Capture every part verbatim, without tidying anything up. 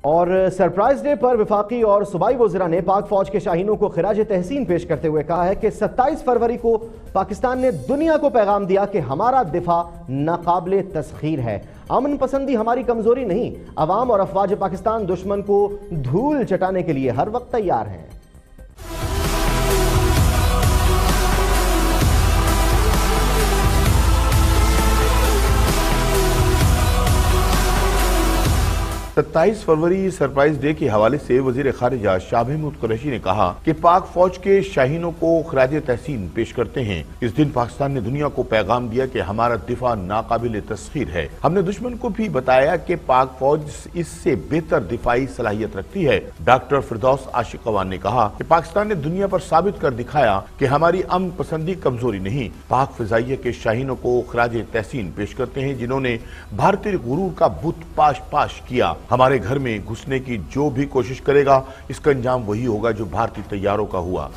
और surprise day पर वफाकी और सूबाई वज़रा ने पाक फौज के शाहीनों को खिराज तहसीन पेश करते हुए कहा है कि सत्ताईस फरवरी को पाकिस्तान ने दुनिया को पैगाम दिया कि हमारा दिफा नाकाबिले तस्खीर है। अमन पसंदी हमारी कमजोरी नहीं, अवाम और अफवाज पाकिस्तान दुश्मन को धूल चटाने के लिए हर वक्त तैयार हैं। सत्ताईस फरवरी सरप्राइज डे के हवाले से वजीर खारिजा शाह महमूद कुरैशी ने कहा कि पाक फौज के शाहीनों को खिराज तहसीन पेश करते हैं। इस दिन पाकिस्तान ने दुनिया को पैगाम दिया कि हमारा दिफा नाकाबिल तस्खीर है। हमने दुश्मन को भी बताया कि पाक फौज इससे बेहतर दिफाई सलाहियत रखती है। डॉक्टर फिरदौस आशिक अवान ने कहा कि पाकिस्तान ने दुनिया पर साबित कर दिखाया कि हमारी अमन पसंदी कमजोरी नहीं। पाक फिजाइया के शाहीनों को खिराज तहसीन पेश करते हैं जिन्होंने भारतीय गुरूर का बुत पाश पाश किया। हमारे घर में घुसने की जो भी कोशिश करेगा इसका अंजाम वही होगा जो भारतीय तैयारों का हुआ।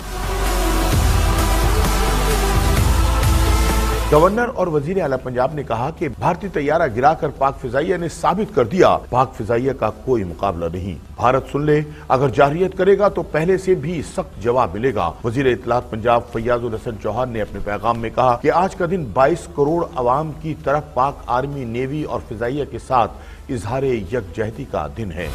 गवर्नर और वजीर आला पंजाब ने कहा कि भारतीय तैयारा गिराकर पाक फिजाइया ने साबित कर दिया पाक फिजाइया का कोई मुकाबला नहीं। भारत सुन ले, अगर जारहियत करेगा तो पहले से भी सख्त जवाब मिलेगा। वजीर इत्तलात पंजाब फैयाजुल हसन चौहान ने अपने पैगाम में कहा कि आज का दिन बाईस करोड़ अवाम की तरफ पाक आर्मी, नेवी और फिजाइया के साथ इजहार यकजहती का दिन है।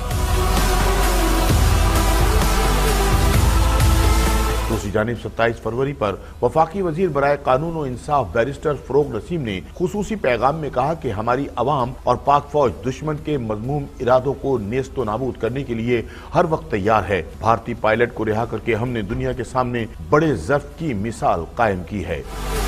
दूसरी जानिब सत्ताईस फरवरी पर वफाकी वजीर बराए कानून और इंसाफ बैरिस्टर फरोग नसीम ने खुसूसी पैगाम में कहा कि हमारी अवाम और पाक फौज दुश्मन के मज़मूम इरादों को नेस्तो नाबूद करने के लिए हर वक्त तैयार है। भारतीय पायलट को रिहा करके हमने दुनिया के सामने बड़े ज़र्फ की मिसाल कायम की है।